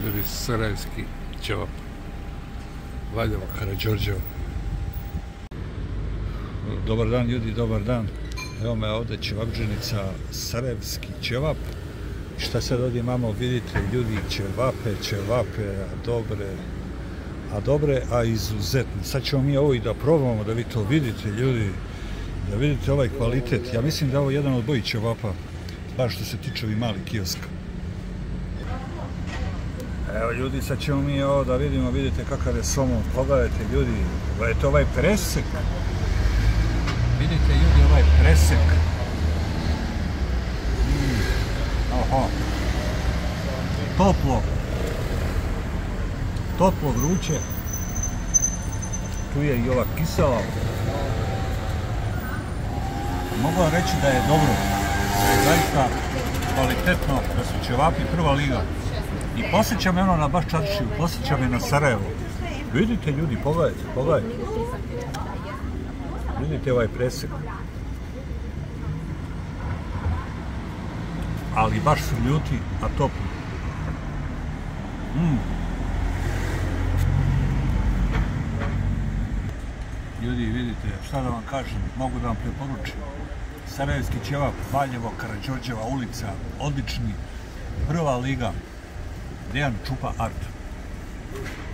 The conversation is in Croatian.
Ili sarajevski ćevap, Valjevo, Karađorđevo. Dobar dan ljudi, dobar dan. Evo me ovdje ćevapdženica, sarajevski ćevap. Šta sad ovdje imamo, vidite ljudi, ćevape, a dobre, a izuzetne. Sad ćemo mi ovo i da probamo, da vi to vidite ljudi, da vidite ovaj kvalitet. Ja mislim da je ovo jedan od boljih ćevapa, baš što se tiče ovih malih kioska. Evo ljudi, sad ćemo mi ovo da vidimo, vidite kakav je somon, pogledajte ljudi, gledajte ovaj presek. Vidite ljudi ovaj presek. Oho. Toplo, vruće. Tu je i ova kisela. Mogu vam reći da je dobro, da je zaista kvalitetno, da su ćevapi prva liga. I posjeća me ono na baš Čaršiju, posjeća me na Sarajevo. Vidite ljudi, pogledajte. Vidite ovaj presek. Ali baš su ljuti, a topli. Ljudi, vidite, šta da vam kažem, mogu da vam preporučim. Sarajevski ćevap, Valjevo, Karađorđeva ulica, odlični, prva liga. Dejan Čupa Art.